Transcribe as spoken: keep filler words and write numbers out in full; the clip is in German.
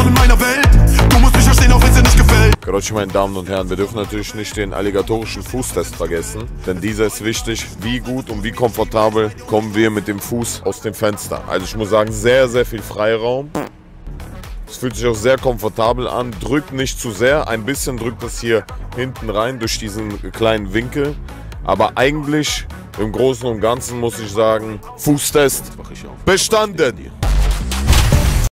in meiner Welt. Du musst mich verstehen, auch wenn es dir nicht gefällt. Grüß, meine Damen und Herren, wir dürfen natürlich nicht den alligatorischen Fußtest vergessen, denn dieser ist wichtig, wie gut und wie komfortabel kommen wir mit dem Fuß aus dem Fenster. Also ich muss sagen, sehr, sehr viel Freiraum. Es fühlt sich auch sehr komfortabel an, drückt nicht zu sehr, ein bisschen drückt es hier hinten rein durch diesen kleinen Winkel, aber eigentlich im Großen und Ganzen muss ich sagen, Fußtest bestanden.